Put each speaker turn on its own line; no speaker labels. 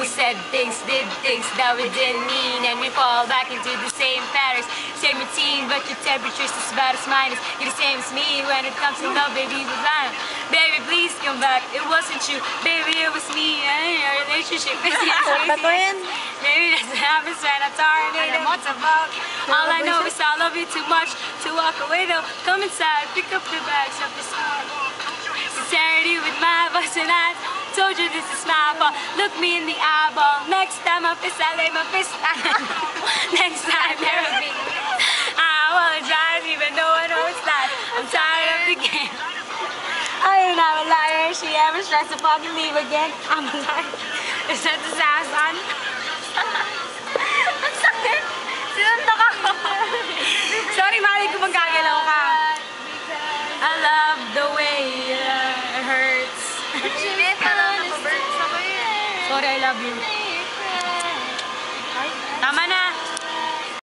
we said things, did things that we didn't mean, and we fall back into the same patterns, same routine, but your temperature's just about as mine. You're the same as me when it comes to love, baby, we're blind. Baby, please come back. It wasn't you, baby, it was me. Our relationship is maybe that's what happens when I tornado. What's about? All I know is I love you too much to walk away though. Come inside, pick up your bags of this heart. Sincerity with my voice and eyes. Told you this is my fault. Look me in the eyeball. Next time I lay my fist. Next time, never be. I apologize even though I know it's lies. I'm tired of the game. I am not a liar. She ever tries to fucking leave again. I'm a liar. Is that the sound, son? Ang sakit. Sinuntok ako. Sorry, mali ko magkagalaw ka. I love the way it hurts. Sorry, I love you. Tama na.